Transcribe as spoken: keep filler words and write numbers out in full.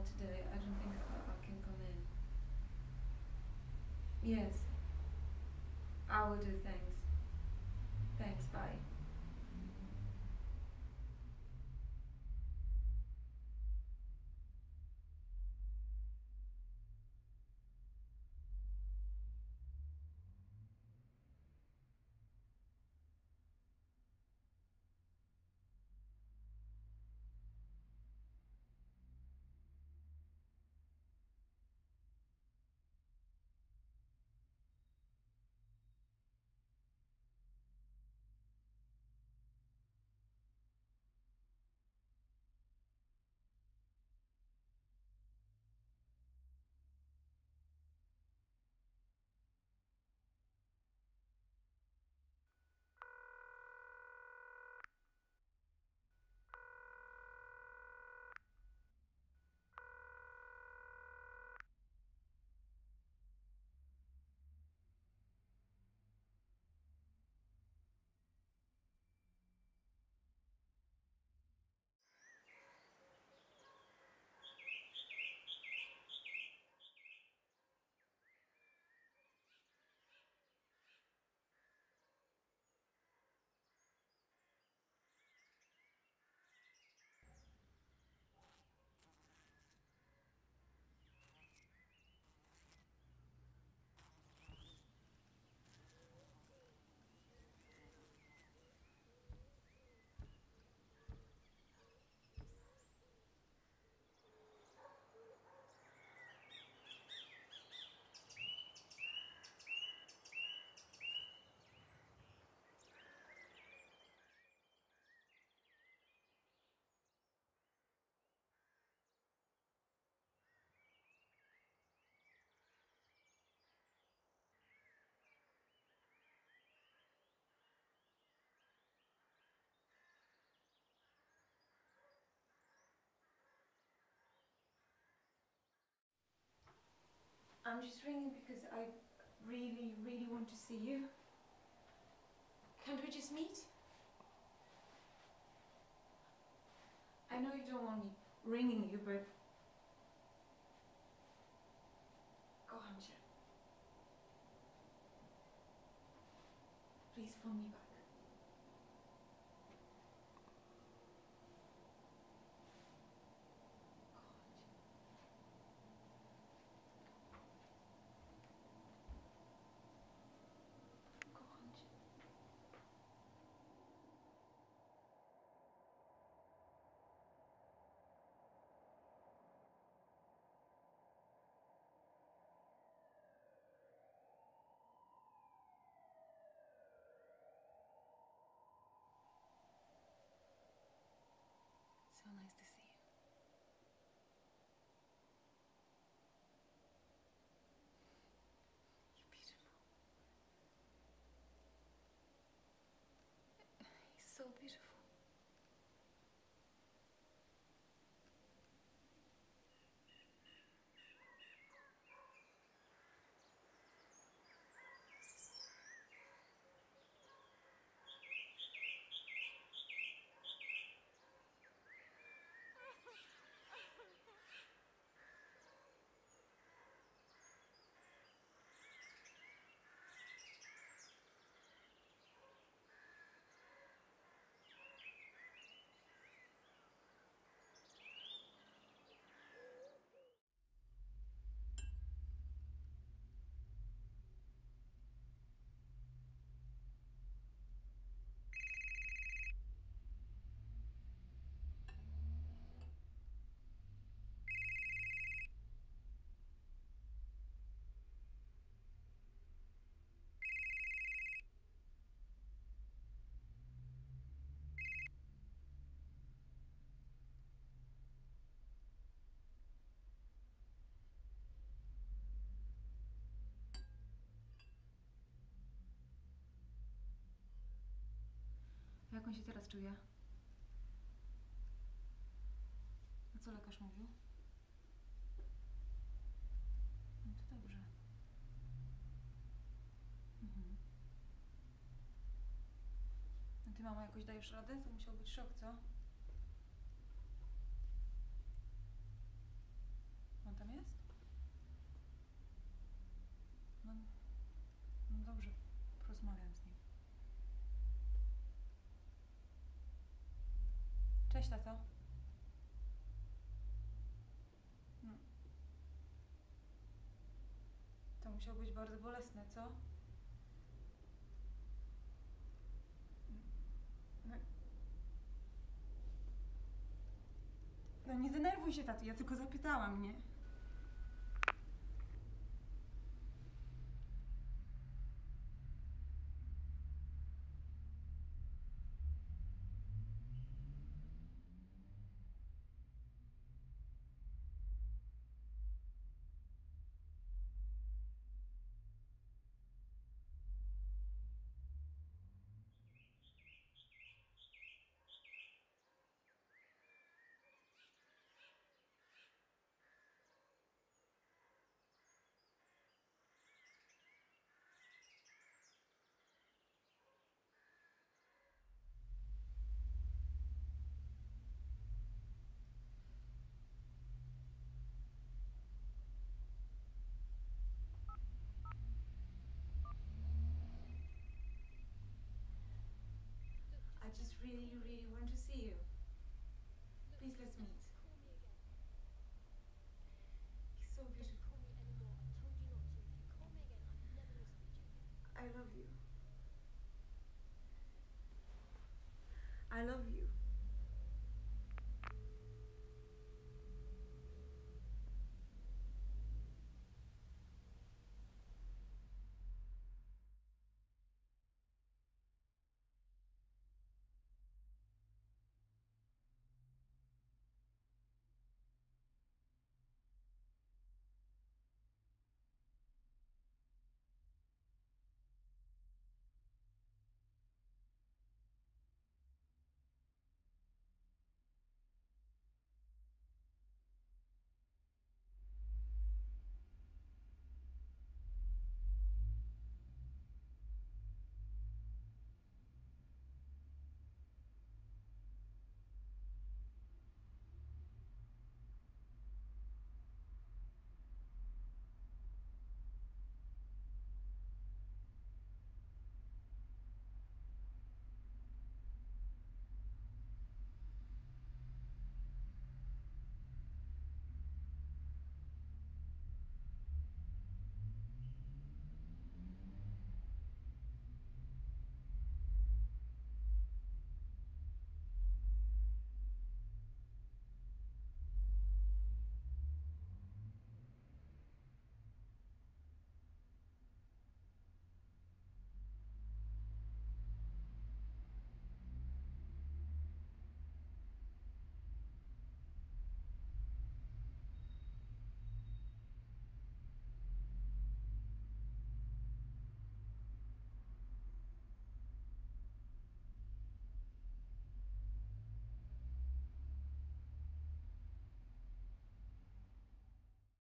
today. I don't think I, I can come in. Yes. I will do, thanks. Thanks, bye. I'm just ringing because I really, really want to see you. Can't we just meet? I know you don't want me ringing you, but... Go on, Jen. Please phone me back. Go on, Jen. So nice to see you. You're beautiful. He's so beautiful. Jak on się teraz czuje? A co lekarz mówił? No to dobrze. Mhm. A ty, mamo, jakoś dajesz radę? To musiał być szok, co? tam jest? No, no dobrze, porozmawiam z nim. Cześć, tato. No. To musiało być bardzo bolesne, co? No, no nie denerwuj się, tato, ja tylko zapytałam, nie? I just really, really want to see you. Please let's meet.